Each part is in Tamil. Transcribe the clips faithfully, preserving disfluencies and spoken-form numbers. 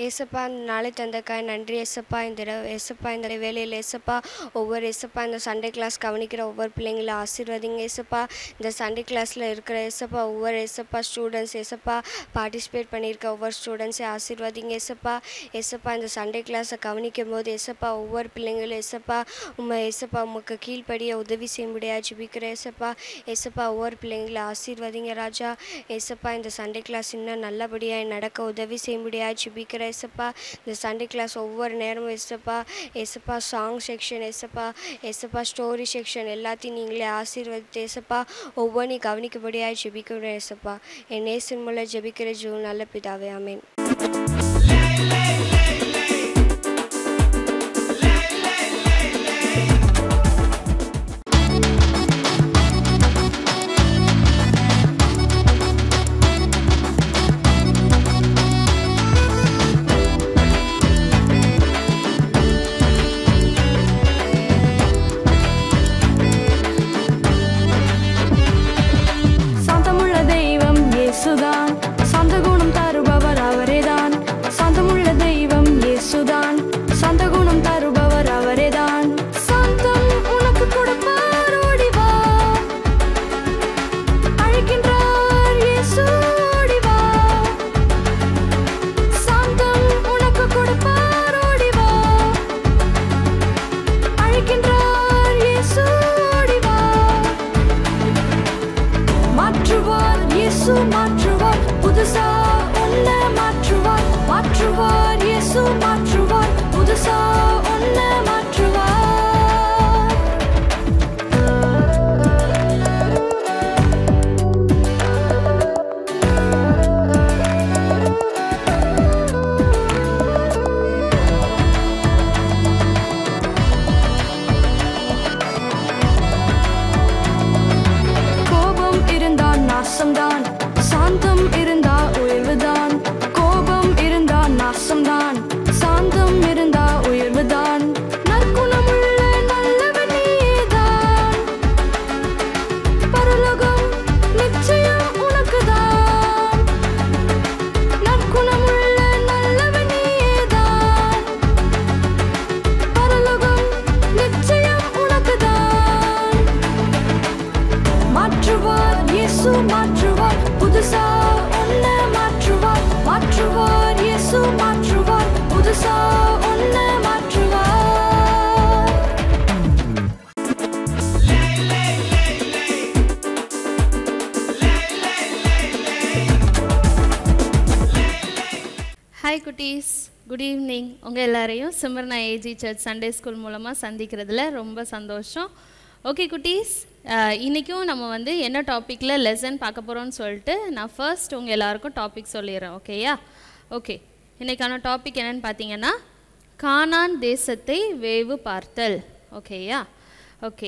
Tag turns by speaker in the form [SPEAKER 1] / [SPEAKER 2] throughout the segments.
[SPEAKER 1] ஏசப்பா இந்த நாளை தந்தக்காய் நன்றி ஏசப்பா. இந்த ஏசப்பா இந்த வேலையில் ஏசப்பா ஒவ்வொரு ஏசப்பா இந்த சண்டே கிளாஸ் கவனிக்கிற ஒவ்வொரு பிள்ளைங்களை ஆசீர்வதிங்க ஏசப்பா. இந்த சண்டே கிளாஸில் இருக்கிற ஏசப்பா ஒவ்வொரு ஏசப்பா ஸ்டூடெண்ட்ஸ் ஏசப்பா பார்ட்டிசிபேட் பண்ணியிருக்க ஒவ்வொரு ஸ்டூடெண்ட்ஸை ஆசீர்வதிங்க ஏசப்பா. ஏசப்பா இந்த சண்டே கிளாஸை கவனிக்கும் போது ஏசப்பா ஒவ்வொரு பிள்ளைங்களும் ஏசப்பா உண்மை ஏசப்பா உமக்கு கீழ்ப்படிய உதவி செய்ய முடியாது ஜெபிக்கிற ஏசப்பா. ஏசப்பா ஒவ்வொரு பிள்ளைங்களை ஆசீர்வதிங்க ராஜா. ஏசப்பா இந்த சண்டே கிளாஸ் இன்னும் நல்லபடியாக நடக்க உதவி செய்ய முடியாது ஜெபிக்கிற ஏசப்பா. இந்த சண்டே கிளாஸ் ஒவ்வொரு நேரமும் ஏசப்பா ஏசப்பா சாங் செக்ஷன் ஏசப்பா ஏசப்பா ஸ்டோரி செக்ஷன் எல்லாத்தையும் நீங்களே ஆசீர்வதித்து ஏசப்பா ஒவ்வொன்றையும் கவனிக்கப்படியாக ஜெபிக்கிற ஏசப்பா. என் நேசன் மூலம் ஜெபிக்கிற ஜீவ நல்ல பிதாவே ஆமென்.
[SPEAKER 2] Hi குட்டீஸ், குட் ஈவினிங். உங்கள் எல்லாரையும் Smyrna A G Church Sunday school மூலமாக சந்திக்கிறதுல ரொம்ப சந்தோஷம். ஓகே குட்டீஸ், இன்றைக்கும் நம்ம வந்து என்ன டாப்பிக்கில் லெசன் பார்க்க போகிறோம்னு சொல்லிட்டு நான் ஃபர்ஸ்ட் உங்கள் எல்லாருக்கும் டாபிக் சொல்லிடுறேன். ஓகேயா? ஓகே, இன்றைக்கான டாபிக் என்னென்னு பார்த்தீங்கன்னா கானான் தேசத்தை வேவு பார்த்தல். ஓகேயா? ஓகே,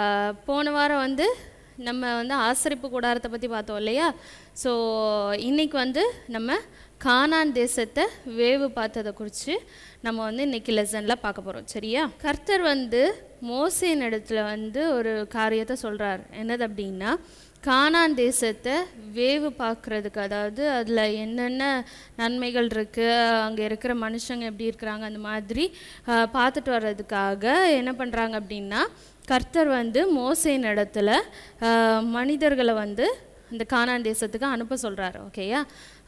[SPEAKER 2] போன வாரம் வந்து நம்ம வந்து ஆசரிப்பு கூடாரத்தை பற்றி பார்த்தோம் இல்லையா? ஸோ இன்றைக்கி வந்து நம்ம கானான் தேசத்தை வேவு பார்த்ததை குறித்து நம்ம வந்து இன்றைக்கி லெசனில் பார்க்க போகிறோம். சரியா? கர்த்தர் வந்து மோசேயின் இடத்துல வந்து ஒரு காரியத்தை சொல்கிறார். என்னது அப்படின்னா, கானான் தேசத்தை வேவு பார்க்குறதுக்கு, அதாவது அதில் என்னென்ன நன்மைகள் இருக்குது, அங்கே இருக்கிற மனுஷங்க எப்படி இருக்கிறாங்க, அந்த மாதிரி பார்த்துட்டு வர்றதுக்காக என்ன பண்ணுறாங்க அப்படின்னா, கர்த்தர் வந்து மோசேயின் இடத்துல மனிதர்களை வந்து இந்த கானான் தேசத்துக்கு அனுப்ப சொல்கிறாரு. ஓகேயா?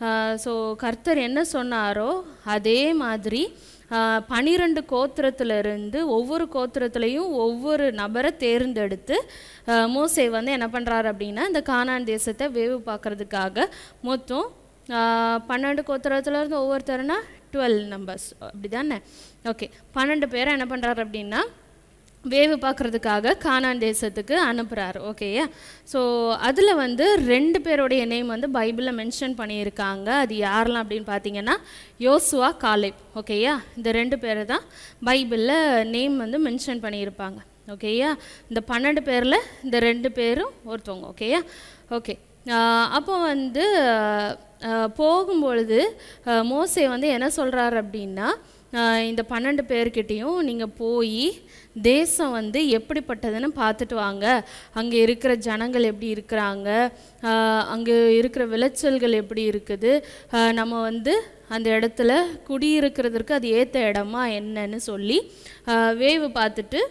[SPEAKER 2] ஸோ கர்த்தர் என்ன சொன்னாரோ அதே மாதிரி பனிரெண்டு கோத்திரத்திலிருந்து ஒவ்வொரு கோத்திரத்துலேயும் ஒவ்வொரு நபரை தேர்ந்தெடுத்து மோசே வந்து என்ன பண்ணுறாரு அப்படின்னா, இந்த கானான் தேசத்தை வேவு பார்க்குறதுக்காக மொத்தம் பன்னெண்டு கோத்திரத்துலேருந்து ஒவ்வொருத்தருனா டுவெல் நம்பர்ஸ் அப்படி தானே? ஓகே, பன்னெண்டு பேரை என்ன பண்ணுறாரு அப்படின்னா வேவு பார்க்குறதுக்காக கானான் தேசத்துக்கு அனுப்புகிறார். ஓகேயா? ஸோ அதில் வந்து ரெண்டு பேருடைய நேம் வந்து பைபிளில் மென்ஷன் பண்ணியிருக்காங்க. அது யாரெல்லாம் அப்படின்னு பார்த்தீங்கன்னா யோசுவா, காலேப். ஓகேயா? இந்த ரெண்டு பேரை தான் பைபிளில் நேம் வந்து மென்ஷன் பண்ணியிருப்பாங்க. ஓகேயா? இந்த பன்னெண்டு பேரில் இந்த ரெண்டு பேரும் ஒருத்தவங்க. ஓகேயா? ஓகே, அப்போ வந்து போகும்பொழுது மோசே வந்து என்ன சொல்கிறார் அப்படின்னா, இந்த பன்னெண்டு பேர்கிட்டையும் நீங்கள் போய் தேசம் வந்து எப்படிப்பட்டதுன்னு பார்த்துட்டு வாங்க, அங்கே இருக்கிற ஜனங்கள் எப்படி இருக்கிறாங்க, அங்கே இருக்கிற விளைச்சல்கள் எப்படி இருக்குது, நம்ம வந்து அந்த இடத்துல குடியிருக்கிறதுக்கு அது ஏற்ற இடமா என்னன்னு சொல்லி வேவு பார்த்துட்டு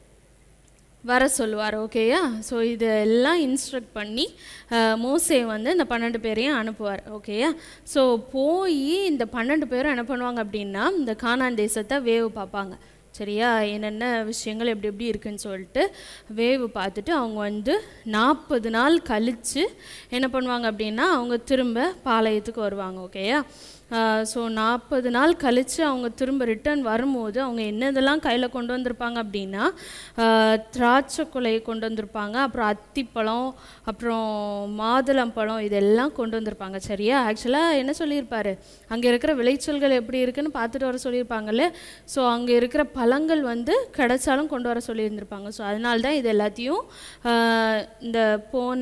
[SPEAKER 2] வர சொல்லுவார். ஓகேயா? ஸோ இதெல்லாம் இன்ஸ்ட்ரக்ட் பண்ணி மோசே வந்து இந்த பன்னெண்டு பேரையும் அனுப்புவார். ஓகேயா? ஸோ போய் இந்த பன்னெண்டு பேரும் என்ன பண்ணுவாங்க அப்படின்னா இந்த கானான் தேசத்தை வேவு பார்ப்பாங்க. சரியா? என்னென்ன விஷயங்கள் எப்படி எப்படி இருக்குன்னு சொல்லிட்டு வேவு பார்த்துட்டு அவங்க வந்து நாற்பது நாள் கழித்து என்ன பண்ணுவாங்க அப்படின்னா அவங்க திரும்ப பாளையத்துக்கு வருவாங்க. ஓகேயா? ஸோ நாற்பது நாள் கழித்து அவங்க திரும்ப ரிட்டர்ன் வரும்போது அவங்க என்னதெல்லாம் கையில் கொண்டு வந்திருப்பாங்க அப்படின்னா திராட்சை கொலையை கொண்டு வந்திருப்பாங்க, அப்புறம் அத்திப்பழம், அப்புறம் மாதுளம்பழம், இதெல்லாம் கொண்டு வந்திருப்பாங்க. சரியா? ஆக்சுவலாக என்ன சொல்லியிருப்பார், அங்கே இருக்கிற விளைச்சல்கள் எப்படி இருக்குன்னு பார்த்துட்டு வர சொல்லியிருப்பாங்கல்ல. ஸோ அங்கே இருக்கிற பழங்கள் வந்து கிடைச்சாலும் கொண்டு வர சொல்லியிருந்திருப்பாங்க. ஸோ அதனால தான் இது எல்லாத்தையும் இந்த போன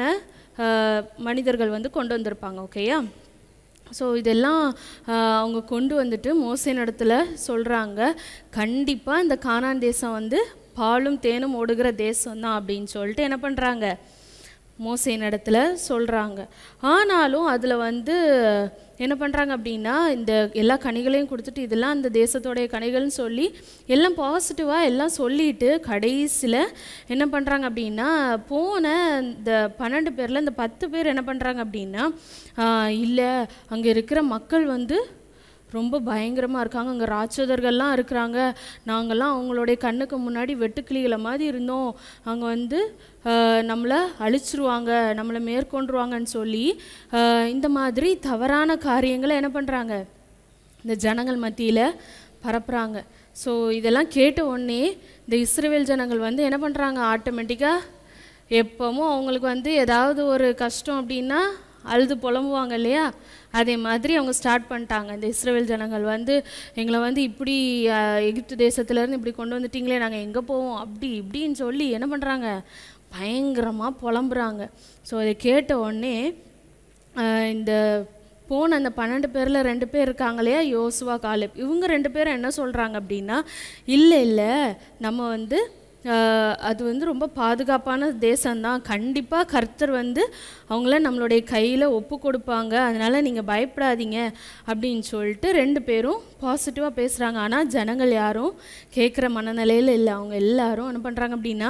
[SPEAKER 2] மனிதர்கள் வந்து கொண்டு வந்திருப்பாங்க. ஓகேயா? ஸோ இதெல்லாம் அவங்க கொண்டு வந்துட்டு மோசேயின் இடத்துல சொல்கிறாங்க, கண்டிப்பாக இந்த கானான் தேசம் வந்து பாலும் தேனும் ஓடுகிற தேசம் தான் அப்படின்னு சொல்லிட்டு என்ன பண்ணுறாங்க, மோசேயின் இடத்துல சொல்கிறாங்க. ஆனாலும் அதில் வந்து என்ன பண்ணுறாங்க அப்படின்னா இந்த எல்லா கனிகளையும் கொடுத்துட்டு இதெல்லாம் அந்த தேசத்தோடைய கனிகள்னு சொல்லி எல்லாம் பாசிட்டிவாக எல்லாம் சொல்லிட்டு கடைசியில் என்ன பண்ணுறாங்க அப்படின்னா போன இந்த பன்னெண்டு பேரில் இந்த பத்து பேர் என்ன பண்ணுறாங்க அப்படின்னா இல்லை அங்கே இருக்கிற மக்கள் வந்து ரொம்ப பயங்கரமாக இருக்காங்க, அங்கே ராட்சதர்கள்லாம் இருக்கிறாங்க, நாங்கள்லாம் அவங்களுடைய கண்ணுக்கு முன்னாடி வெட்டுக்கிளிகளை மாதிரி இருந்தோம், அங்கே வந்து நம்மளை அழிச்சிருவாங்க, நம்மளை மேற்கொண்டுருவாங்கன்னு சொல்லி இந்த மாதிரி தவறான காரியங்களை என்ன பண்ணுறாங்க இந்த ஜனங்கள் மத்தியில் பரப்புகிறாங்க. ஸோ இதெல்லாம் கேட்ட உடனே இந்த இஸ்ரவேல் ஜனங்கள் வந்து என்ன பண்ணுறாங்க, ஆட்டோமேட்டிக்காக எப்பவும் அவங்களுக்கு வந்து ஏதாவது ஒரு கஷ்டம் அப்படின்னா அழுது புலம்புவாங்க இல்லையா, அதே மாதிரி அவங்க ஸ்டார்ட் பண்ணிட்டாங்க. இந்த இஸ்ரவேல் ஜனங்கள் வந்து எங்களை வந்து இப்படி எகிப்து தேசத்துலேருந்து இப்படி கொண்டு வந்துட்டிங்களே, நாங்கள் எங்கே போவோம் அப்படி இப்படின்னு சொல்லி என்ன பண்ணுறாங்க, பயங்கரமாக புலம்புறாங்க. ஸோ அதை கேட்ட உடனே இந்த போன அந்த பன்னெண்டு பேரில் ரெண்டு பேர் இருக்காங்க இல்லையா, யோசுவா காலேப், இவங்க ரெண்டு பேரும் என்ன சொல்கிறாங்க அப்படின்னா இல்லை இல்லை நம்ம வந்து அது வந்து ரொம்ப பாதுகாப்பான தேசம்தான், கண்டிப்பாக கர்த்தர் வந்து அவங்கள நம்மளுடைய கையில் ஒப்பு கொடுப்பாங்க, அதனால் நீங்கள் பயப்படாதீங்க அப்படின்னு சொல்லிட்டு ரெண்டு பேரும் பாசிட்டிவாக பேசுகிறாங்க. ஆனால் ஜனங்கள் யாரும் கேட்குற மனநிலையில் இல்லை. அவங்க எல்லாரும் என்ன பண்ணுறாங்க அப்படின்னா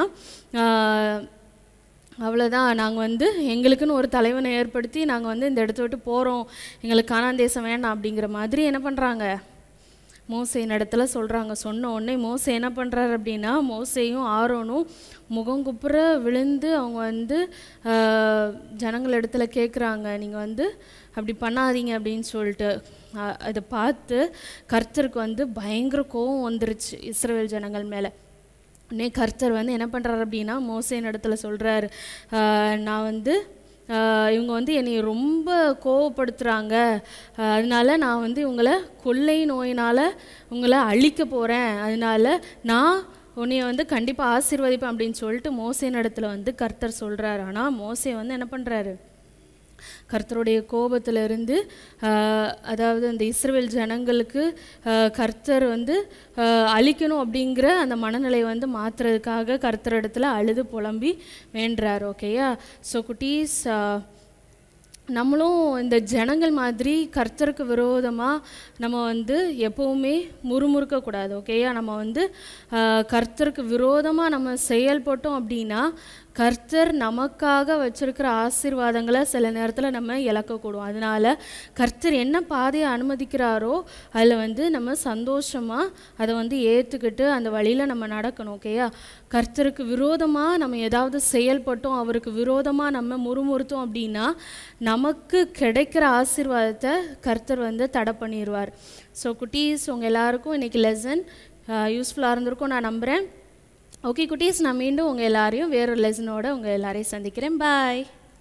[SPEAKER 2] அவ்வளோதான், நாங்கள் வந்து எங்களுக்குன்னு ஒரு தலைவனை ஏற்படுத்தி நாங்கள் வந்து இந்த இடத்த விட்டு போகிறோம், எங்களுக்கு கானான் தேசம் வேண்டாம் அப்படிங்கிற மாதிரி என்ன பண்ணுறாங்க மோசேயின் இடத்துல சொல்கிறாங்க. சொன்ன உடனே மோசே என்ன பண்ணுறாரு அப்படின்னா மோசேயும் ஆரோனும் முகம் குப்புற விழுந்து அவங்க வந்து ஜனங்கள் இடத்துல கேட்குறாங்க, நீங்கள் வந்து அப்படி பண்ணாதீங்க அப்படின்னு சொல்லிட்டு. அதை பார்த்து கர்த்தருக்கு வந்து பயங்கர கோபம் வந்துருச்சு இஸ்ரவேல் ஜனங்கள் மேலே. உடனே கர்த்தர் வந்து என்ன பண்ணுறாரு அப்படின்னா மோசேயின் இடத்துல சொல்கிறாரு, நான் வந்து இவங்க வந்து என்னை ரொம்ப கோவப்படுத்துகிறாங்க, அதனால நான் வந்து இவங்களை கொள்ளை நோயினால் உங்களை அழிக்க போகிறேன், அதனால நான் உன்னைய வந்து கண்டிப்பாக ஆசீர்வதிப்பேன் அப்படின்னு சொல்லிட்டு மோசேயின் இடத்துல வந்து கர்த்தர் சொல்கிறாரு. ஆனால் மோசே வந்து என்ன பண்ணுறாரு, கர்த்தருடைய கோபத்திலிருந்து அதாவது அந்த இஸ்ரவேல் ஜனங்களுக்கு கர்த்தர் வந்து அழிக்கணும் அப்படிங்கிற அந்த மனநிலையை வந்து மாற்றுறதுக்காக கர்த்தர் இடத்துல அழுது புலம்பி வேண்டுறார். ஓகேயா? ஸோ குட்டீஸ், நம்மளும் இந்த ஜனங்கள் மாதிரி கர்த்தருக்கு விரோதமாக நம்ம வந்து எப்போவுமே முறுமுறுக்கக்கூடாது. ஓகேயா? நம்ம வந்து கர்த்தருக்கு விரோதமாக நம்ம செயல்பட்டோம் அப்படின்னா கர்த்தர் நமக்காக வச்சுருக்கிற ஆசீர்வாதங்களை சில நேரத்தில் நம்ம இழக்கக்கூடும். அதனால் கர்த்தர் என்ன பாதையை அனுமதிக்கிறாரோ அதில் வந்து நம்ம சந்தோஷமாக அதை வந்து ஏற்றுக்கிட்டு அந்த வழியில் நம்ம நடக்கணும். ஓகேயா? கர்த்தருக்கு விரோதமாக நம்ம ஏதாவது செயல்பட்டோம், அவருக்கு விரோதமாக நம்ம முறுமுறுத்தோம் அப்படின்னா நமக்கு கிடைக்கிற ஆசீர்வாதத்தை கர்த்தர் வந்து தடை பண்ணிடுவார். ஸோ குட்டீஸ், உங்கள் எல்லாருக்கும் இன்றைக்கி லெசன் யூஸ்ஃபுல்லாக இருந்திருக்கும் நான் நம்புகிறேன். ஓகே குட்டீஸ், நான் மீண்டும் உங்கள் எல்லாரையும் வேறொரு லெசனோட உங்கள் எல்லாரையும் சந்திக்கிறேன். பாய்.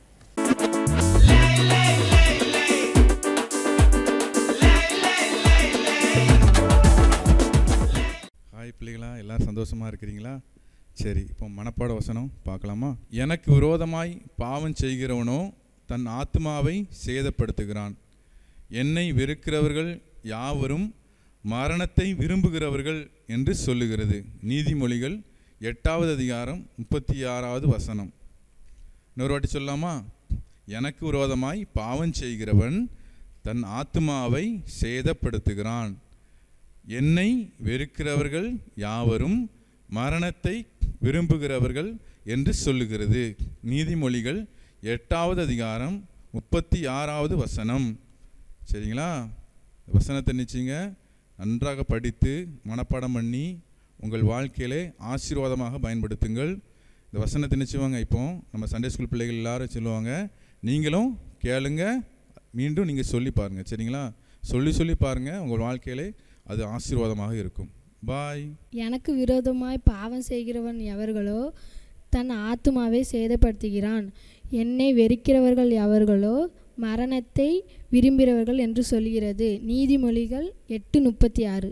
[SPEAKER 3] ஹாய் பிள்ளைகளா, எல்லோரும் சந்தோஷமாக இருக்கிறீங்களா? சரி, இப்போ மனப்பாட வசனம் பார்க்கலாமா? எனக்கு விரோதமாய் பாவம் செய்கிறவனோ தன் ஆத்மாவை சேதப்படுத்துகிறான், என்னை வெறுக்கிறவர்கள் யாவரும் மரணத்தை விரும்புகிறவர்கள் என்று சொல்லுகிறது. நீதிமொழிகள் எட்டாவது அதிகாரம் முப்பத்தி ஆறாவது வசனம். இன்னொரு வாட்டி சொல்லாமா? எனக்கு விரோதமாய் பாவம் செய்கிறவன் தன் ஆத்துமாவை சேதப்படுத்துகிறான். என்னை வெறுக்கிறவர்கள் யாவரும் மரணத்தை விரும்புகிறவர்கள் என்று சொல்லுகிறது. நீதிமொழிகள் எட்டாவது அதிகாரம் முப்பத்தி ஆறாவது வசனம். சரிங்களா? வசனத்தை நிச்சயங்க நன்றாக படித்து மனப்பாடம் பண்ணி உங்கள் வாழ்க்கையிலே ஆசீர்வாதமாக பயன்படுத்துங்கள். இந்த வசனத்தை நிச்சயவாங்க இப்போ நம்ம சண்டே ஸ்கூல் பிள்ளைகள் எல்லாரும் சொல்லுவாங்க, நீங்களும் கேளுங்க, மீண்டும் நீங்கள் சொல்லி பாருங்கள். சரிங்களா? சொல்லி சொல்லி பாருங்கள், உங்கள் வாழ்க்கையிலே அது ஆசீர்வாதமாக இருக்கும். பாய்.
[SPEAKER 4] எனக்கு விரோதமாய் பாவம் செய்கிறவன் எவர்களோ தன் ஆத்துமாவை சேதப்படுத்துகிறான். என்னை வெறுக்கிறவர்கள் எவர்களோ மரணத்தை விரும்புகிறவர்கள் என்று சொல்கிறது. நீதிமொழிகள் எட்டு முப்பத்தி ஆறு.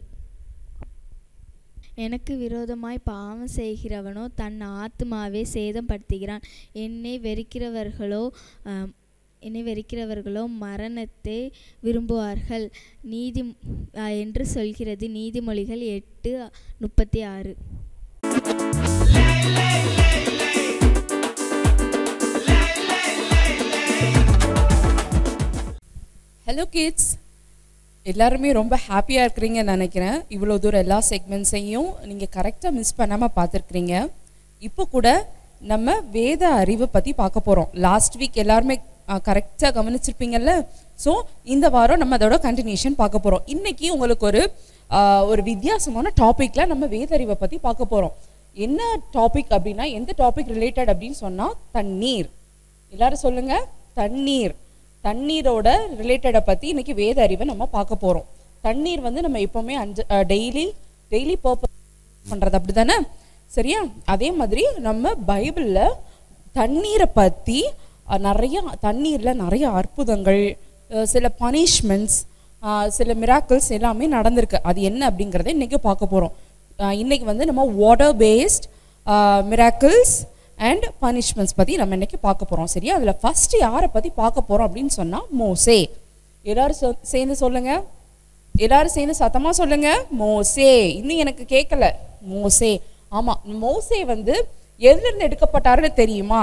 [SPEAKER 5] எனக்கு விரோதமாய் பாவம் செய்கிறவனோ தன் ஆத்துமாவை சேதப்படுத்துகிறான். என்னை வெறுக்கிறவர்களோ என்னை வெறுக்கிறவர்களோ மரணத்தை விரும்புவார்கள் நீதி என்று சொல்கிறது. நீதிமொழிகள் எட்டு முப்பத்தி ஆறு.
[SPEAKER 6] ஹலோ கிட்ஸ், எல்லாருமே ரொம்ப ஹாப்பியாக இருக்கிறீங்கன்னு நினைக்கிறேன். இவ்வளோ தூரம் எல்லா செக்மெண்ட்ஸையும் நீங்கள் கரெக்டாக மிஸ் பண்ணாமல் பார்த்துருக்குறீங்க. இப்போ கூட நம்ம வேத அறிவை பற்றி பார்க்க போகிறோம். லாஸ்ட் வீக் எல்லாருமே கரெக்டாக கவனிச்சிருப்பீங்கல்ல. ஸோ இந்த வாரம் நம்ம அதோட கண்டினியூஷன் பார்க்க போகிறோம். இன்றைக்கி உங்களுக்கு ஒரு ஒரு வித்தியாசமான டாப்பிக்கில் நம்ம வேத அறிவை பற்றி பார்க்க போகிறோம். என்ன டாபிக் அப்படின்னா, எந்த டாபிக் ரிலேட்டட் அப்படின்னு சொன்னால் தண்ணீர். எல்லாரும் சொல்லுங்கள், தண்ணீர். தண்ணீரோட ரிலேட்டடை பற்றி இன்றைக்கி வேத அறிவை நம்ம பார்க்க போகிறோம். தண்ணீர் வந்து நம்ம எப்போவுமே அஞ்சு டெய்லி டெய்லி பர்பஸ் பண்ணுறது அப்படி தானே? சரியா? அதே மாதிரி நம்ம பைபிளில் தண்ணீரை பற்றி நிறைய தண்ணீரில் நிறைய அற்புதங்கள், சில பனிஷ்மெண்ட்ஸ், சில மிராக்கிள்ஸ் எல்லாமே நடந்திருக்கு. அது என்ன அப்படிங்கிறத இன்றைக்கி பார்க்க போகிறோம். இன்றைக்கி வந்து நம்ம water based miracles and punishments பற்றி நம்ம இன்றைக்கி பார்க்க போகிறோம். சரியா? அதில் ஃபஸ்ட்டு யாரை பற்றி பார்க்க போகிறோம் அப்படின்னு சொன்னால் மோசே. எல்லோரும் சொ சேர்ந்து சொல்லுங்கள், எல்லோரும் சேர்ந்து சத்தமாக சொல்லுங்கள், மோசே. இன்னும் எனக்கு கேட்கல. மோசே. ஆமாம், மோசே வந்து எதுலேருந்து எடுக்கப்பட்டாருன்னு தெரியுமா?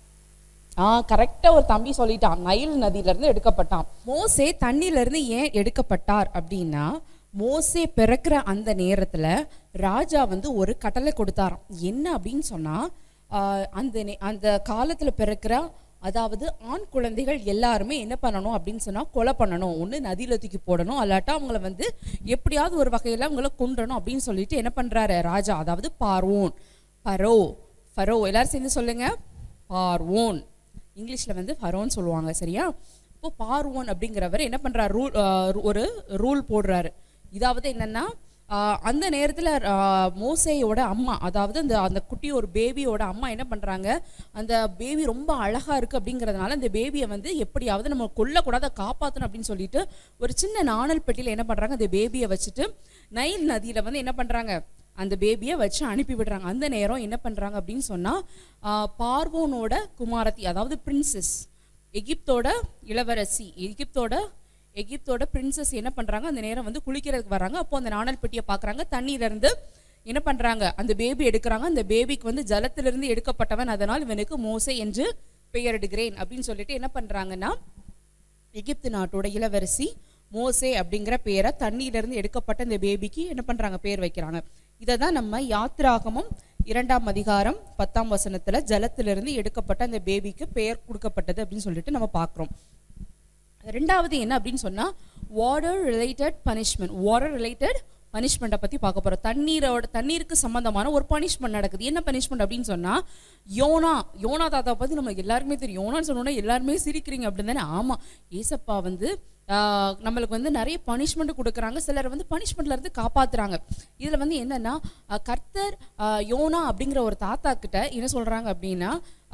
[SPEAKER 6] ஆ கரெக்டாக ஒரு தம்பி சொல்லிட்டான், நைல் நதியிலேருந்து எடுக்கப்பட்டான். மோசே தண்ணியிலேருந்து ஏன் எடுக்கப்பட்டார் அப்படின்னா, மோசே பிறக்கிற அந்த நேரத்தில் ராஜா வந்து ஒரு கட்டளை கொடுத்தாராம். என்ன அப்படின்னு சொன்னால், அந்த அந்த காலத்தில் பிறக்கிற அதாவது ஆண் குழந்தைகள் எல்லாருமே என்ன பண்ணணும் அப்படின்னு சொன்னால் கொலை பண்ணணும். ஒன்று நதியில் தூக்கி போடணும், அல்லாட்டா அவங்கள வந்து எப்படியாவது ஒரு வகையில் அவங்கள கொன்றணும் அப்படின்னு சொல்லிட்டு என்ன பண்ணுறாரு ராஜா, அதாவது பார்வோன், பரோ ஃபரோ எல்லாரும் சேர்ந்து சொல்லுங்கள், பார்வோன். இங்கிலீஷில் வந்து ஃபரோன்னு சொல்லுவாங்க. சரியா? இப்போ பார்வோன் அப்படிங்கிறவர் என்ன பண்ணுறாரு, ரூல் ஒரு ரூல் போடுறாரு. இதாவது என்னென்னா, அந்த நேரத்தில் மோசேயோட அம்மா, அதாவது அந்த அந்த குட்டி ஒரு பேபியோட அம்மா என்ன பண்ணுறாங்க, அந்த பேபி ரொம்ப அழகாக இருக்குது அப்படிங்கிறதுனால அந்த பேபியை வந்து எப்படியாவது நம்ம கொல்லக்கூடாத காப்பாற்றணும் அப்படின்னு சொல்லிட்டு ஒரு சின்ன நாணல் பெட்டியில் என்ன பண்ணுறாங்க, அந்த பேபியை வச்சுட்டு நைல் நதியில் வந்து என்ன பண்ணுறாங்க, அந்த பேபியை வச்சு அனுப்பி விடுறாங்க. அந்த நேரம் என்ன பண்ணுறாங்க அப்படின்னு சொன்னால், பார்வோனோட குமாரத்தி, அதாவது பிரின்சஸ், எகிப்தோட இளவரசி, எகிப்தோட எகிப்தோட பிரின்சஸ் என்ன பண்ணுறாங்க, அந்த நேரம் வந்து குளிக்கிறதுக்கு வராங்க. அப்போ அந்த நாணல் பெட்டியை பார்க்குறாங்க. தண்ணியிலேருந்து என்ன பண்ணுறாங்க, அந்த பேபி எடுக்கிறாங்க. அந்த பேபிக்கு வந்து ஜலத்திலிருந்து எடுக்கப்பட்டவன், அதனால் இவனுக்கு மோசே என்று பெயரிடுகிறேன் அப்படின்னு சொல்லிட்டு என்ன பண்ணுறாங்கன்னா, எகிப்து நாட்டோட இளவரசி மோசே அப்படிங்கிற பேரை தண்ணியிலிருந்து எடுக்கப்பட்ட இந்த பேபிக்கு என்ன பண்ணுறாங்க, பேர் வைக்கிறாங்க. இதை தான் நம்ம யாத்திராகமம் இரண்டாம் அதிகாரம் பத்தாம் வசனத்தில் ஜலத்திலிருந்து எடுக்கப்பட்ட அந்த பேபிக்கு பெயர் கொடுக்கப்பட்டது அப்படின்னு சொல்லிட்டு நம்ம பார்க்குறோம். ரெண்டாவது என்ன அப்படின்னு சொன்னால், water related punishment. Water related பனிஷ்மெண்ட்டை பற்றி பார்க்க போகிறோம். தண்ணீரோட தண்ணீருக்கு சம்மந்தமான ஒரு பனிஷ்மெண்ட் நடக்குது. என்ன பனிஷ்மெண்ட் அப்படின்னு சொன்னால், யோனா யோனா தாத்தா பற்றி நமக்கு எல்லாருமே தெரியும். யோனான்னு சொன்னோன்னா எல்லாருமே சிரிக்கிறீங்க அப்படின்னு தானே? ஆமாம், ஏசப்பா வந்து நம்மளுக்கு வந்து நிறைய பனிஷ்மெண்ட் கொடுக்குறாங்க. சிலர் வந்து பனிஷ்மெண்ட்லேருந்து காப்பாற்றுறாங்க. இதில் வந்து என்னென்னா, கர்த்தர் யோனா அப்படிங்கிற ஒரு தாத்தா கிட்ட என்ன சொல்கிறாங்க அப்படின்னா,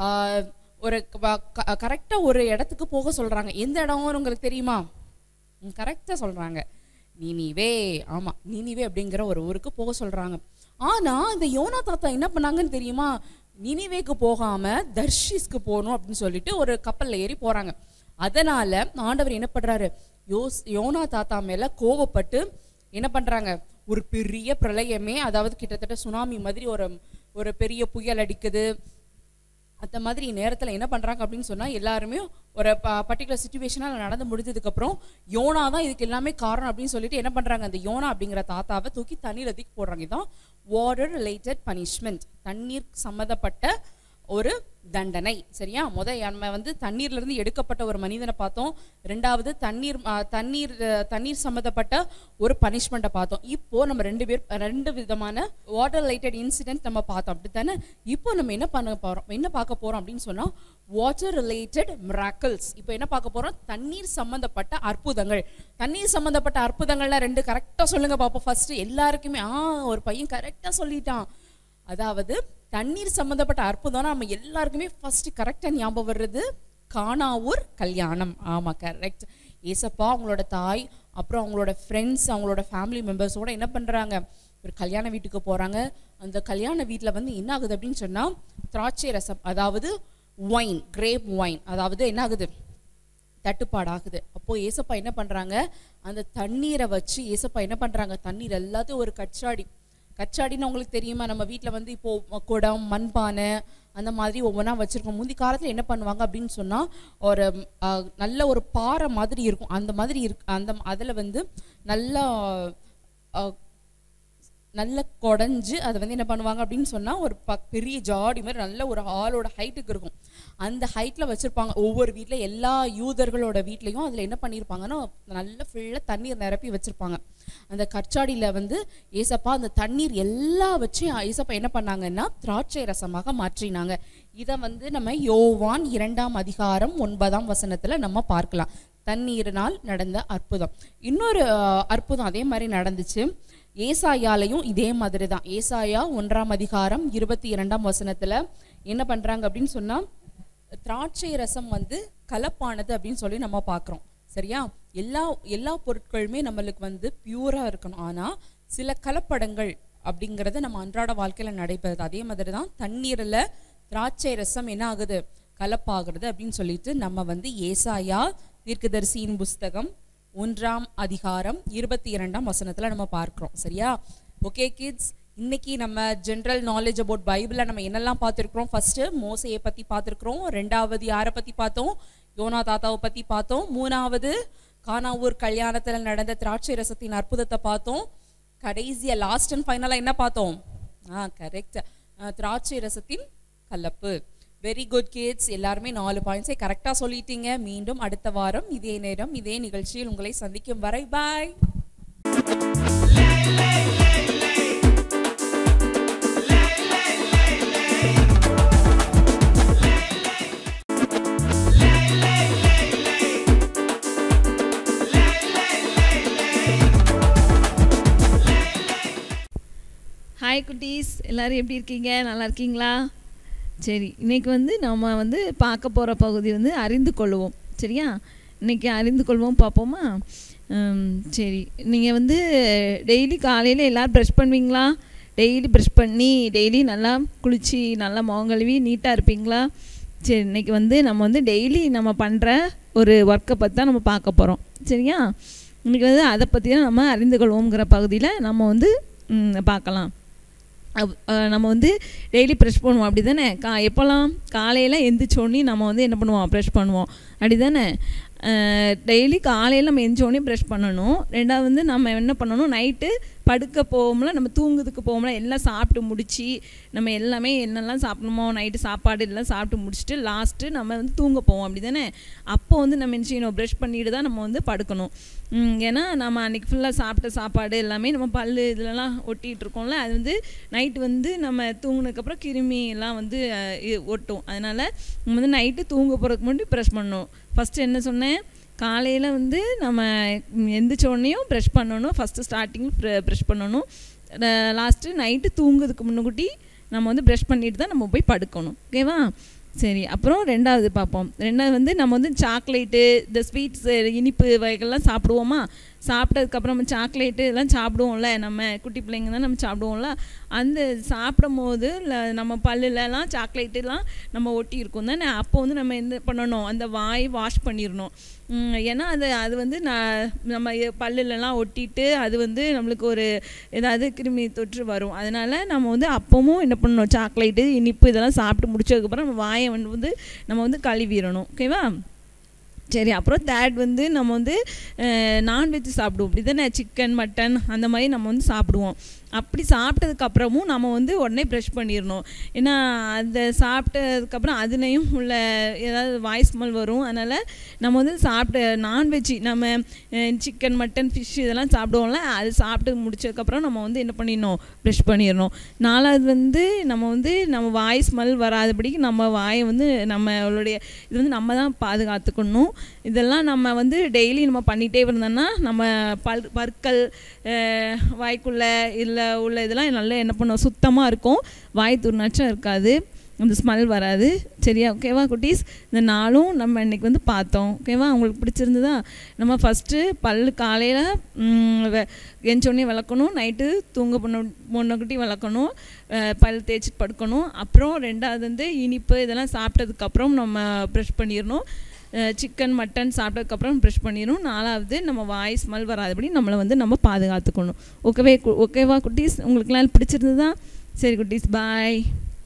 [SPEAKER 6] ஒரு கரெக்டாக ஒரு இடத்துக்கு போக சொல்கிறாங்க. எந்த இடம்னு உங்களுக்கு தெரியுமா? கரெக்டாக சொல்கிறாங்க, நினிவே. ஆமாம், நினிவே அப்படிங்கிற ஒரு ஊருக்கு போக சொல்கிறாங்க. ஆனால் இந்த யோனா தாத்தா என்ன பண்ணாங்கன்னு தெரியுமா? நினிவேக்கு போகாமல் தர்ஷீஸ்க்கு போகணும் அப்படின்னு சொல்லிட்டு ஒரு கப்பலில் ஏறி போகிறாங்க. அதனால் ஆண்டவர் என்ன பண்ணுறாரு, யோஸ் யோனா தாத்தா மேலே கோவப்பட்டு என்ன பண்ணுறாங்க, ஒரு பெரிய பிரளயமே, அதாவது கிட்டத்தட்ட சுனாமி மாதிரி ஒரு ஒரு பெரிய புயல் அடிக்குது. அந்த மாதிரி நேரத்தில் என்ன பண்ணுறாங்க அப்படின்னு சொன்னால், எல்லாருமே ஒரு ப பர்டிகுலர் சுச்சுவேஷனாக நடந்து முடிஞ்சதுக்கப்புறம் யோனா தான் இதுக்கு எல்லாமே காரணம் அப்படின்னு சொல்லிட்டு என்ன பண்ணுறாங்க, அந்த யோனா அப்படிங்கிற தாத்தாவை தூக்கி தண்ணீர் தூக்கி போடுறாங்க. இதுதான் வாட்டர் ரிலேட்டட் பனிஷ்மெண்ட், தண்ணீர் சம்மந்தப்பட்ட ஒரு தண்டனை. சரியா, முத நம்ம வந்து தண்ணீர்லேருந்து எடுக்கப்பட்ட ஒரு மனிதனை பார்த்தோம். ரெண்டாவது தண்ணீர் தண்ணீர் தண்ணீர் சம்மந்தப்பட்ட ஒரு பனிஷ்மெண்ட்டை பார்த்தோம். இப்போது நம்ம ரெண்டு பேர் ரெண்டு விதமான வாட்டர் ரிலேட்டட் இன்சிடென்ட் நம்ம பார்த்தோம், அப்படி தானே? இப்போ நம்ம என்ன பண்ண போகிறோம், என்ன பார்க்க போகிறோம் அப்படின்னு சொன்னால், வாட்டர் ரிலேட்டட் மிராக்கிள்ஸ். இப்போ என்ன பார்க்க போகிறோம், தண்ணீர் சம்மந்தப்பட்ட அற்புதங்கள். தண்ணீர் சம்மந்தப்பட்ட அற்புதங்கள்லாம் ரெண்டு கரெக்டாக சொல்லுங்கள் பார்ப்போம். ஃபஸ்ட்டு எல்லாருக்குமே ஆ ஒரு பையன் கரெக்டாக சொல்லிட்டான். அதாவது தண்ணீர் சம்மந்தப்பட்ட அற்புதம்னா நம்ம எல்லாருக்குமே ஃபர்ஸ்ட் கரெக்டாக ஞாபகம் வர்றது கானாவூர் கல்யாணம். ஆமாம், கரெக்ட். ஏசப்பா அவங்களோட தாய் அப்புறம் அவங்களோட ஃப்ரெண்ட்ஸ் அவங்களோட ஃபேமிலி மெம்பர்ஸோட என்ன பண்ணுறாங்க, ஒரு கல்யாண வீட்டுக்கு போகிறாங்க. அந்த கல்யாண வீட்டில் வந்து என்ன ஆகுது அப்படின்னு சொன்னால், திராட்சை ரசம், அதாவது ஒயின், கிரேப் ஒயின், அதாவது என்ன ஆகுது, தட்டுப்பாடாகுது. அப்போது ஏசப்பா என்ன பண்ணுறாங்க, அந்த தண்ணீரை வச்சு ஏசப்பா என்ன பண்ணுறாங்க, தண்ணீர் எல்லாத்தையும் ஒரு கச்சாடி, கச்சாடின்னு உங்களுக்கு தெரியுமா, நம்ம வீட்டில் வந்து இப்போது குடம், மண்பானை அந்த மாதிரி ஒவ்வொன்றா வச்சுருக்கோம். முந்தி காலத்தில் என்ன பண்ணுவாங்க அப்படின்னு சொன்னால், ஒரு நல்ல ஒரு பாறை மாதிரி இருக்கும், அந்த மாதிரி இருக்கு. அந்த அதில் வந்து நல்லா நல்ல குடஞ்சி அதை வந்து என்ன பண்ணுவாங்க அப்படின்னு சொன்னால், ஒரு ப பெரிய ஜாடி மாதிரி நல்ல ஒரு ஆளோட ஹைட்டுக்கு இருக்கும். அந்த ஹைட்டில் வச்சுருப்பாங்க ஒவ்வொரு வீட்டில். எல்லா யூதர்களோட வீட்லேயும் அதில் என்ன பண்ணியிருப்பாங்கன்னா, நல்ல ஃபுல்லாக தண்ணீர் நிரப்பி வச்சுருப்பாங்க. அந்த கச்சாடியில் வந்து ஏசப்பா அந்த தண்ணீர் எல்லா வச்சும் ஏசப்பா என்ன பண்ணாங்கன்னா, திராட்சை ரசமாக மாற்றினாங்க. இதை வந்து நம்ம யோவான் இரண்டாம் அதிகாரம் ஒன்பதாம் வசனத்தில் நம்ம பார்க்கலாம். தண்ணீரினால் நடந்த அற்புதம். இன்னொரு அற்புதம் அதே மாதிரி நடந்துச்சு. ஏசாயாலையும் இதே மாதிரி தான். ஏசாயா ஒன்றாம் அதிகாரம் இருபத்தி இரண்டாம் வசனத்தில் என்ன பண்ணுறாங்க அப்படின்னு சொன்னால், திராட்சை ரசம் வந்து கலப்பானது அப்படின்னு சொல்லி நம்ம பார்க்குறோம். சரியா, எல்லா எல்லா பொருட்களுமே நம்மளுக்கு வந்து பியூராக இருக்கணும். ஆனால் சில கலப்படங்கள் அப்படிங்கிறது நம்ம அன்றாட வாழ்க்கையில் நடைபெறுது. அதே மாதிரி தான் தண்ணீரில் திராட்சை ரசம் என்ன ஆகுது, கலப்பாகிறது அப்படின்னு சொல்லிட்டு நம்ம வந்து ஏசாயா தீர்க்கதரிசியின் புஸ்தகம் ஒன்றாம் அதிகாரம் இருபத்தி இரண்டாம் வசனத்தில் நம்ம பார்க்குறோம். சரியா, ஓகே கிட்ஸ், இன்னைக்கு நம்ம ஜென்ரல் நாலேஜ் அபவுட் பைபிளில் நம்ம என்னெல்லாம் பார்த்துருக்குறோம். ஃபஸ்ட்டு மோசையை பற்றி பார்த்துருக்குறோம். ரெண்டாவது யாரை பற்றி பார்த்தோம், யோனா தாத்தாவை பற்றி பார்த்தோம். மூணாவது கானாவூர் கல்யாணத்தில் நடந்த திராட்சை ரசத்தின் அற்புதத்தை பார்த்தோம். கடைசியாக லாஸ்ட் அண்ட் ஃபைனலாக என்ன பார்த்தோம், ஆ கரெக்ட், திராட்சை ரசத்தின் கலப்பு. வெரி குட் கிட்ஸ், எல்லாருமே நாலு பாயிண்ட்ஸை கரெக்டாக சொல்லிட்டீங்க. மீண்டும் அடுத்த வாரம் இதே நேரம் இதே நிகழ்ச்சியில் உங்களை சந்திக்கும் வரை பாய்.
[SPEAKER 7] ஹாய் குட்டீஸ், எல்லோரும் எப்படி இருக்கீங்க, நல்லா இருக்கீங்களா? சரி, இன்றைக்கி வந்து நம்ம வந்து பார்க்க போகிற பகுதி வந்து அறிந்து கொள்வோம். சரியா, இன்றைக்கி அறிந்து கொள்வோம் பார்ப்போமா? சரி, நீங்கள் வந்து டெய்லி காலையில் எல்லோரும் ப்ரஷ் பண்ணுவீங்களா? டெய்லி ப்ரஷ் பண்ணி டெய்லி நல்லா குளித்து நல்லா முகம் கழுவி நீட்டாக இருப்பீங்களா? சரி, இன்றைக்கி வந்து நம்ம வந்து டெய்லி நம்ம பண்ணுற ஒரு ஒர்க்கை பற்றி தான் நம்ம பார்க்க போகிறோம். சரியா, இன்றைக்கி வந்து அதை பற்றி தான் நம்ம அறிந்து கொள்வோங்கிற பகுதியில் நம்ம வந்து பார்க்கலாம். நம்ம வந்து டெய்லி ப்ரெஷ் பண்ணுவோம், அப்படி தானே? கா எப்போல்லாம் காலையில் எந்திரிச்சோடனே நம்ம வந்து என்ன பண்ணுவோம், ப்ரெஷ் பண்ணுவோம், அப்படி தானே? டெய்லி காலையில் நம்ம எந்திரிச்சோடனே ப்ரெஷ் பண்ணணும். ரெண்டாவது வந்து நம்ம என்ன பண்ணணும், நைட்டு படுக்க போகும்ல, நம்ம தூங்குறதுக்கு போகும்ல, எல்லாம் சாப்பிட்டு முடித்து நம்ம எல்லாமே என்னெல்லாம் சாப்பிடணுமோ நைட்டு சாப்பாடு எல்லாம் சாப்பிட்டு முடிச்சுட்டு லாஸ்ட்டு நம்ம வந்து தூங்க போவோம், அப்படி தானே? அப்போ வந்து நம்ம என்ன செய்யணும், ப்ரெஷ் பண்ணிட்டு தான் நம்ம வந்து படுக்கணும். ஏன்னா நம்ம அன்றைக்கி ஃபுல்லாக சாப்பிட்ட சாப்பாடு எல்லாமே நம்ம பல் இதுலலாம் ஒட்டிகிட்டு இருக்கோம்ல, அது வந்து நைட்டு வந்து நம்ம தூங்கினதுக்கப்புறம் கிருமி எல்லாம் வந்து ஒட்டும். அதனால் நம்ம வந்து நைட்டு தூங்க போகிறதுக்கு முன்னாடி ப்ரெஷ் பண்ணணும். ஃபஸ்ட்டு என்ன சொன்னேன், காலையில் வந்து நம்ம எந்திரிச்சோடனையும் ப்ரெஷ் பண்ணணும். ஃபஸ்ட்டு ஸ்டார்டிங் ப்ரெஷ் பண்ணணும். லாஸ்ட்டு நைட்டு தூங்குறதுக்கு முன்னுக்கூட்டி நம்ம வந்து ப்ரெஷ் பண்ணிட்டு தான் நம்ம போய் படுக்கணும். ஓகேவா? சரி, அப்புறம் ரெண்டாவது பார்ப்போம். ரெண்டாவது வந்து நம்ம வந்து சாக்லேட்டு, இந்த ஸ்வீட்ஸு, இனிப்பு வகைகள்லாம் சாப்பிடுவோமா? சாப்பிட்டதுக்கப்புறம் நம்ம சாக்லேட்டு இதெல்லாம் சாப்பிடுவோம்ல, நம்ம குட்டி பிள்ளைங்க தான் நம்ம சாப்பிடுவோம்ல, அந்த சாப்பிடும் போது நம்ம பல்லுலலாம் சாக்லேட்டுலாம் நம்ம ஒட்டி இருக்கும் தானே. அப்போ வந்து நம்ம என்ன பண்ணணும், அந்த வாய் வாஷ் பண்ணிடணும். ஏன்னா அது அது வந்து நான் நம்ம பல்லுலலாம் ஒட்டிட்டு அது வந்து நம்மளுக்கு ஒரு ஏதாவது கிருமி தொற்று வரும். அதனால் நம்ம வந்து அப்பவும் என்ன பண்ணணும், சாக்லேட்டு இனிப்பு இதெல்லாம் சாப்பிட்டு முடிச்சதுக்கப்புறம் நம்ம வாயை வந்து நம்ம வந்து கழுவிடணும். ஓகேவா? சரி, அப்புறம் தேர்ட் வந்து நம்ம வந்து நான்வெஜ் சாப்பிடுவோம் அப்படி தானே, சிக்கன் மட்டன் அந்த மாதிரி நம்ம வந்து சாப்பிடுவோம். அப்படி சாப்பிட்டதுக்கப்புறமும் நம்ம வந்து உடனே ப்ரஷ் பண்ணிடணும். ஏன்னா அந்த சாப்பிட்டதுக்கப்புறம் அதுலேயும் உள்ள ஏதாவது வாய் ஸ்மெல் வரும். அதனால் நம்ம வந்து சாப்பிட்ட நான்வெஜ் நம்ம சிக்கன் மட்டன் ஃபிஷ் இதெல்லாம் சாப்பிடுவோம்ல, அது சாப்பிட்டு முடிச்சதுக்கப்புறம் நம்ம வந்து என்ன பண்ணிடணும், ப்ரஷ் பண்ணிடணும். நாலாவது வந்து நம்ம வந்து நம்ம வாய் ஸ்மெல் வராதபடிக்கு நம்ம வாயை வந்து நம்மளுடைய இது வந்து நம்ம தான் பாதுகாத்துக்கணும். இதெல்லாம் நம்ம வந்து டெய்லி நம்ம பண்ணிகிட்டே இருந்தோம்னா நம்ம பல் பற்கள் வாய்க்குள்ளே இல்லை உள்ள இதெல்லாம் நல்லா என்ன பண்ணுவோம், சுத்தமாக இருக்கும், வாய் துர்நாற்றம் இருக்காது, அந்த ஸ்மெல் வராது. சரியா? ஓகேவா குட்டீஸ்? இந்த நாளும் நம்ம இன்றைக்கி வந்து பார்த்தோம். ஓகேவா? உங்களுக்கு பிடிச்சிருந்ததா? நம்ம ஃபஸ்ட்டு பல் காலையில் எஞ்சோடனே விளக்கணும், நைட்டு தூங்க பொண்ணு பொண்ணுக்குட்டி விளக்கணும், பல் தேய்ச்சிட்டு படுக்கணும். அப்புறம் ரெண்டாவது வந்து இனிப்பு இதெல்லாம் சாப்பிட்டதுக்கப்புறம் நம்ம ப்ரஷ் பண்ணிடணும். சிக்கன் மட்டன் சாப்பிட்டதுக்கப்புறம் ப்ரஷ் பண்ணிடணும். நாலாவது நம்ம வாய் ஸ்மெல் வராதபடி நம்மளை வந்து நம்ம பாதுகாத்துக்கணும். ஓகேவே ஓகேவா குட்டீஸ்? உங்களுக்குலாம் பிடிச்சிருந்ததா? சரி குட்டீஸ், பாய்.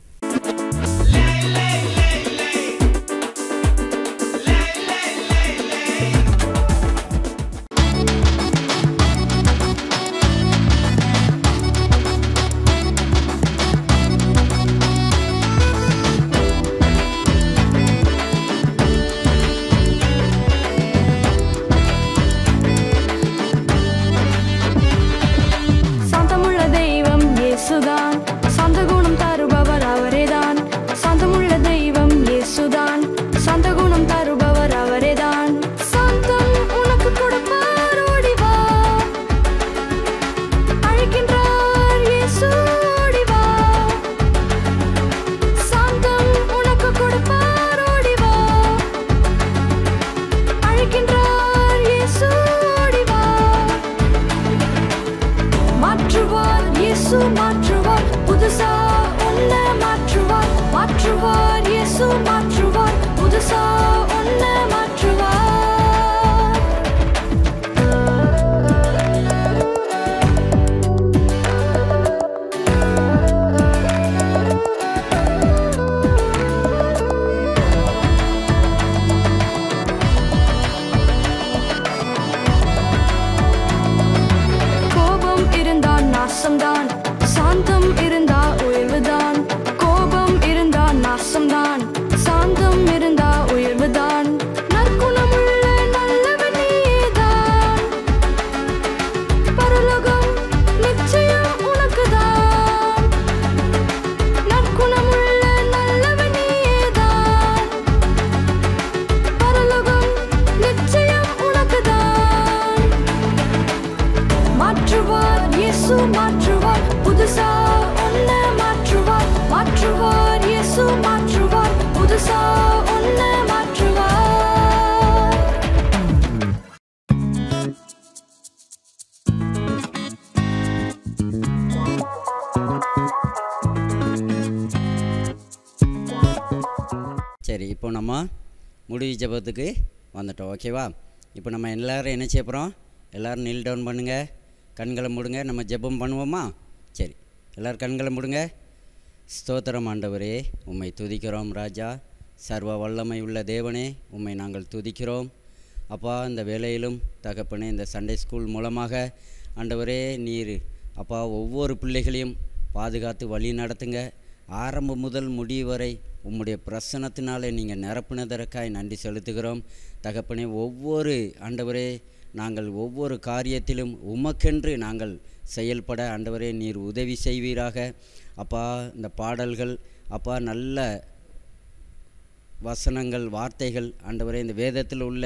[SPEAKER 8] சரி, இப்போ நம்ம முடிவு ஜெபத்துக்கு வந்துட்டோம். ஓகேவா? இப்போ நம்ம எல்லோரும் என்ன செய்ய போகிறோம், எல்லோரும் நீல் டவுன் பண்ணுங்கள், கண்களை மூடுங்க, நம்ம ஜெபம் பண்ணுவோமா? சரி, எல்லோரும் கண்களை மூடுங்க. ஸ்தோத்திரம் ஆண்டவரே, உம்மை துதிக்கிறோம் ராஜா, சர்வ வல்லமை உள்ள தேவனே, உம்மை நாங்கள் துதிக்கிறோம். அப்பா, இந்த வேலையிலும் தகப்பனே, இந்த சண்டே ஸ்கூல் மூலமாக ஆண்டவரே நீர் அப்பா ஒவ்வொரு பிள்ளைகளையும் பாதுகாத்து வழி நடத்துங்க. ஆரம்பம் முதல் முடிவு வரை உம்முடைய பிரசன்னத்தினாலே நீங்கள் நிரப்பினதற்காய் நன்றி செலுத்துகிறோம் தகப்பனே. ஒவ்வொரு ஆண்டவரே நாங்கள் ஒவ்வொரு காரியத்திலும் உமக்கென்று நாங்கள் செயல்பட ஆண்டவரே நீர் உதவி செய்வீராக. அப்பா, இந்த பாடல்கள் அப்பா நல்ல வசனங்கள் வார்த்தைகள் ஆண்டவரே, இந்த வேதத்தில் உள்ள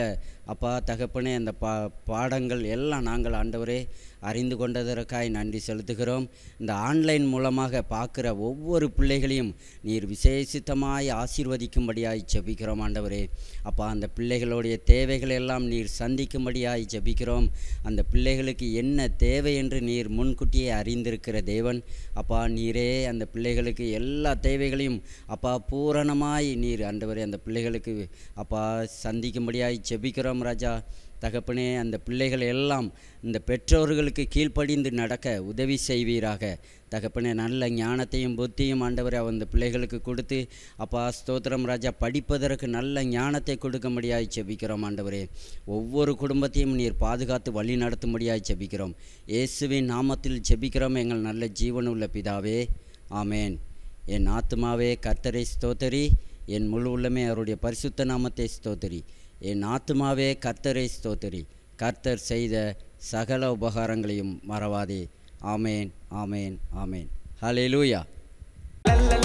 [SPEAKER 8] அப்பா தகப்பனே அந்த பா பாடங்கள் எல்லாம் நாங்கள் ஆண்டவரே அறிந்து கொண்டதற்காய் நன்றி செலுத்துகிறோம். இந்த ஆன்லைன் மூலமாக பார்க்குற ஒவ்வொரு பிள்ளைகளையும் நீர் விசேஷித்தமாய் ஆசீர்வதிக்கும்படியாய் ஜெபிக்கிறோம் ஆண்டவரே. அப்பா அந்த பிள்ளைகளுடைய தேவைகள் எல்லாம் நீர் சந்திக்கும்படியாய் ஜெபிக்கிறோம். அந்த பிள்ளைகளுக்கு என்ன தேவை என்று நீர் முன்கூட்டியே அறிந்திருக்கிற தேவன். அப்பா நீரே அந்த பிள்ளைகளுக்கு எல்லா தேவைகளையும் அப்பா பூரணமாய் நீர் ஆண்டவரே அந்த பிள்ளைகளுக்கு அப்பா சந்திக்கும்படியாய் ஜெபிக்கிறோம் ராஜா. தகப்பனே அந்த பிள்ளைகள் எல்லாம் இந்த பெற்றோர்களுக்கு கீழ்ப்படிந்து நடக்க உதவி செய்வீராக. தகப்பனே நல்ல ஞானத்தையும் புத்தியும் ஆண்டவரை அந்த பிள்ளைகளுக்கு கொடுத்து அப்பா ஸ்தோத்திரம் ராஜா படிப்பதற்கு நல்ல ஞானத்தை கொடுக்கும்படியாய் ஜெபிக்கிறோம் ஆண்டவரே. ஒவ்வொரு குடும்பத்தையும் நீர் பாதுகாத்து வழி நடத்தும்படியாய் ஜெபிக்கிறோம். இயேசுவின் நாமத்தில் ஜெபிக்கிறோம் எங்கள் நல்ல ஜீவனுள்ள பிதாவே, ஆமேன். என் ஆத்துமாவே கர்த்தரை ஸ்தோத்தரி, என் முழு உள்ளமே அவருடைய பரிசுத்த நாமத்தை ஸ்தோத்தரி. என் ஆத்துமாவே கர்த்தரை ஸ்தோத்தரி, கர்த்தர் செய்த சகல உபகாரங்களையும் மறவாதே. ஆமேன், ஆமேன், ஆமேன். ஹல்லேலூயா.